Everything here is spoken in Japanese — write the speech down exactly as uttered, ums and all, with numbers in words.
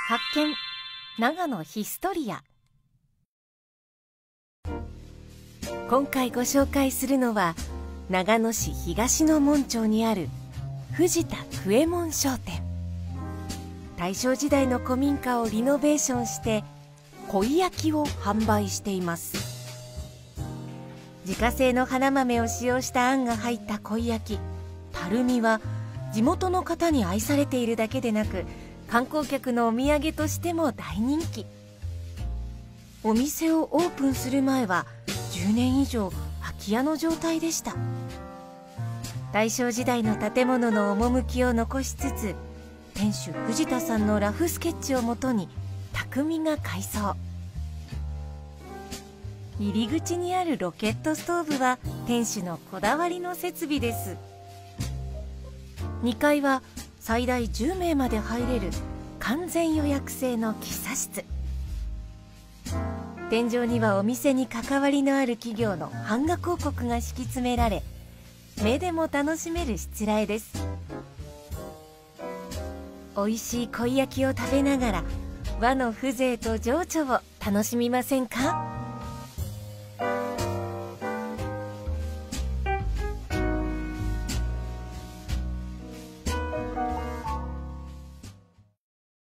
発見長野ヒストリア。今回ご紹介するのは長野市東の門町にある藤田久右衛門商店。大正時代の古民家をリノベーションして鯉焼きを販売しています。自家製の花豆を使用したあんが入った鯉焼きたるみは地元の方に愛されているだけでなく、観光客のお土産としても大人気。お店をオープンする前はじゅうねん以上空き家の状態でした。大正時代の建物の趣を残しつつ、店主藤田さんのラフスケッチをもとに匠が改装。入り口にあるロケットストーブは店主のこだわりの設備です。にかいは最大じゅうめいまで入れる完全予約制の喫茶室。天井にはお店に関わりのある企業の版画広告が敷き詰められ、目でも楽しめるしつらえです。おいしい鯉焼きを食べながら和の風情と情緒を楽しみませんか？